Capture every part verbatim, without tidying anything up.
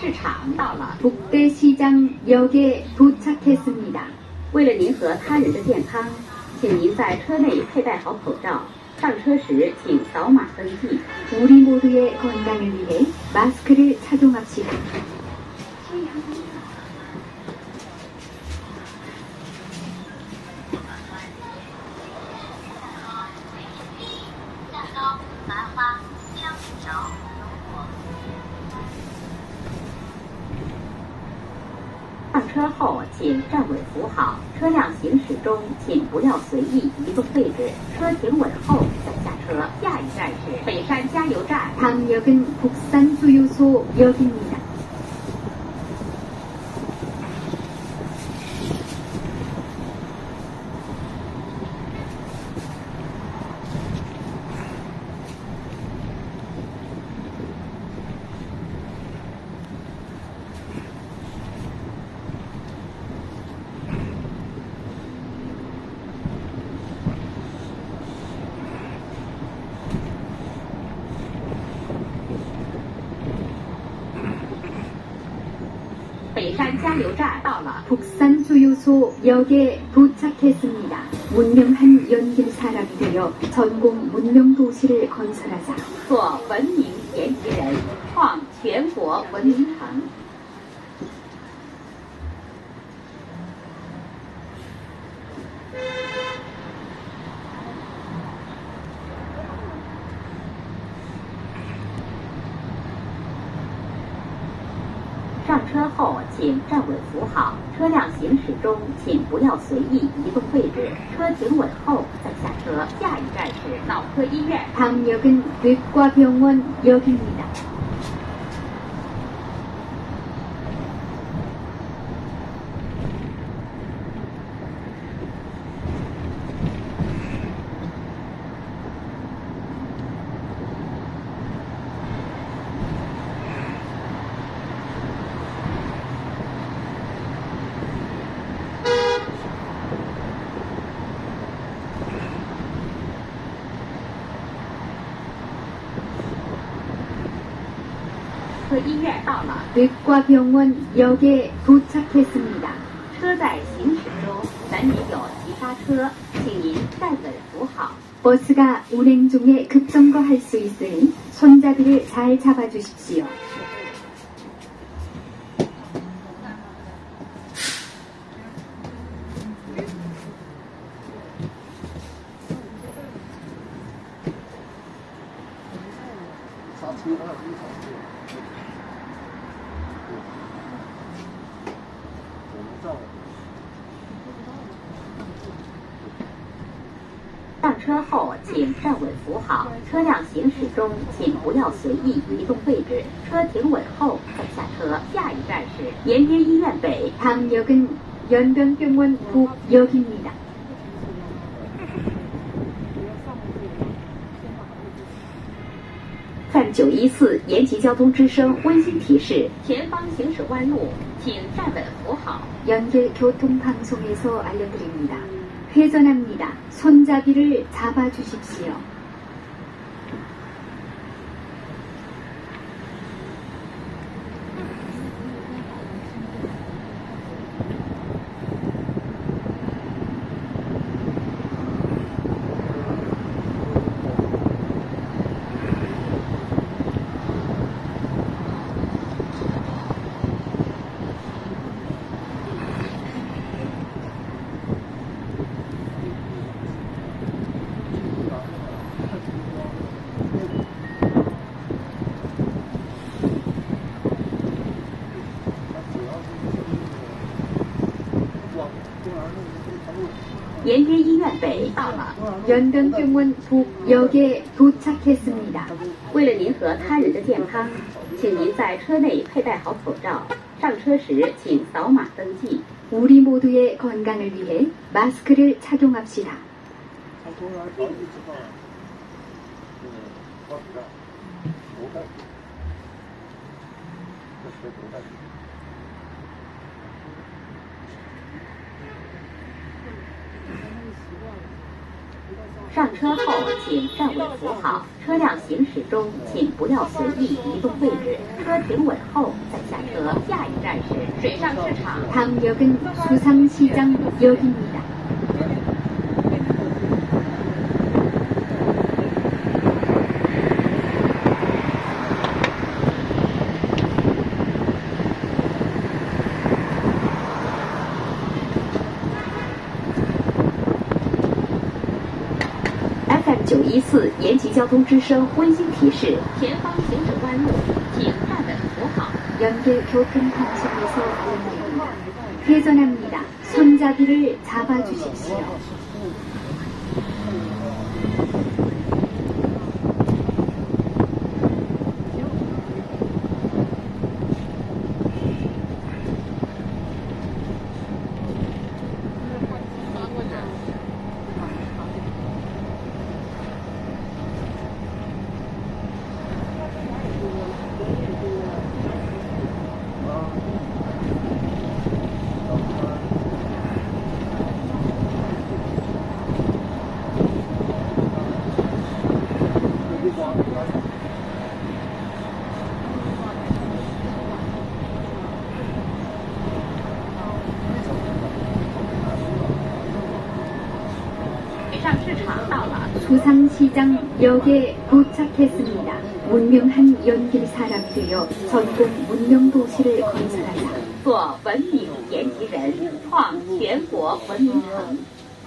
市场到了。북대시장역에도착했습니다。为了您和他人的健康，请您在车内佩戴好口罩。上车时请扫码登记。우리모두의건강을위해마스크를착용합시다。上车后请站稳扶好，车辆行驶中请不要随意移动位置，车停稳后再下车。下一站是北山加油站。다음역은북산주유소역입니다。北山加油站到了。북산주유소역에도착했습니다。 문명한 연길사람이 되어 전공 문명도시를 건설하자。 做文明延吉人，创全国文明城。上车后请站稳扶好，车辆行驶中请不要随意移动位置，车停稳后再下车。下一站是脑科医院。다음역은외과병원역입니다。科医院到了。외과병원역에도착했습니다。 车在行驶中难免有急刹车，请您站稳扶好。 버스가 운행 중에 급정거할 수 있으니 손잡이를 잘 잡아주십시오.上车后请站稳扶好，车辆行驶中请不要随意移动位置，车停稳后再下车。下一站是延边医院北。 다음역은 연변병원 북역입니다. 산九一四延吉交通之声温馨提示：前方行驶弯路，请站稳扶好。 연길교통방송에서 알려드립니다. 회전합니다. 손잡이를 잡아주십시오.延边医院北到了。 연변병원 북역에 도착했습니다. 为了您和他人的健康，请您在车内佩戴好口罩。上车时请扫码登记。 우리 모두의 건강을 위해 마스크를 착용합시다. 上车后请站稳扶好，车辆行驶中请不要随意移动位置，车停稳后再下车。下一站是水上市场。다음역은수상시장역입니다。F M 九一四延吉交通之声温馨提示：前方行驶弯路，请站稳扶好。연계교통방송에서운행합니다회전합니다. 손잡이를 잡아주십시오. 수상시장역에 도착했습니다. 문명한 연길 사람들여 전국 문명도시를 건설하자. 做文明延吉人，创全国文明城。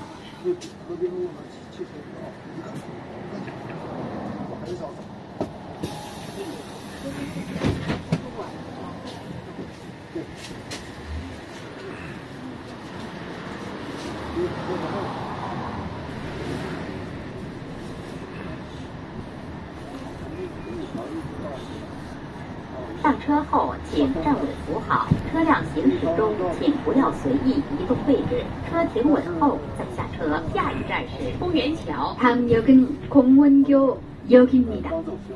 上车后请站稳扶好，车辆行驶中请不要随意移动位置，车停稳后再下车。下一站是公园桥。다음역은공원교역입니다。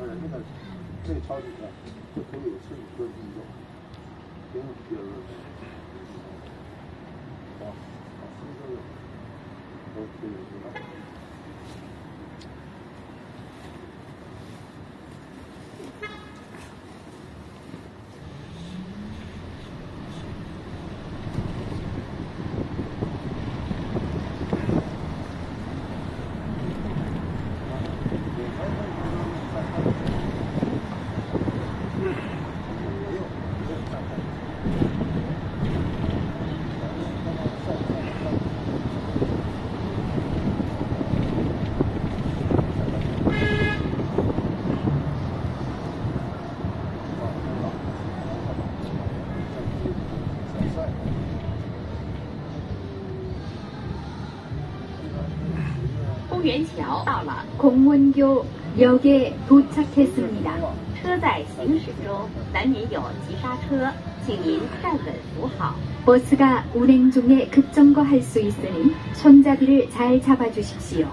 公园桥到了。공원교역에 도착했습니다. 车在行驶中难免有急刹车，请您站稳扶好。 버스가 운행 중에 급정거할 수 있으니 손잡이를 잘 잡아주십시오.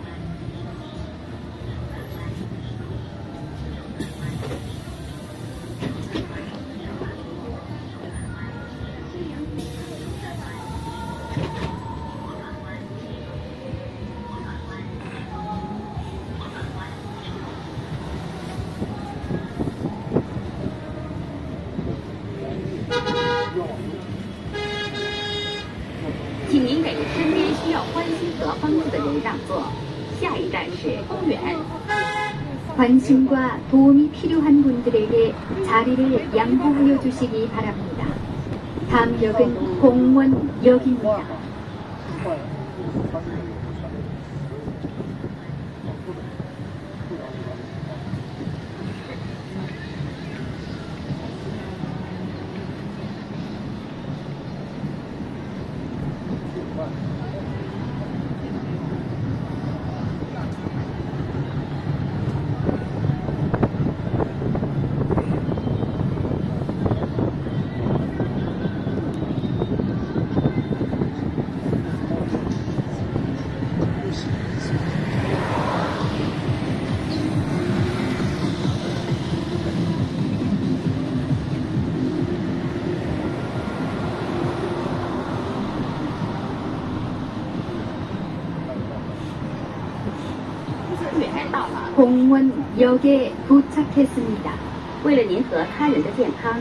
관심과 도움이 필요한 분들에게 자리를 양보하여 주시기 바랍니다. 다음 역은 공원역입니다. 공원역에 도착했습니다. 为了您和他人的健康。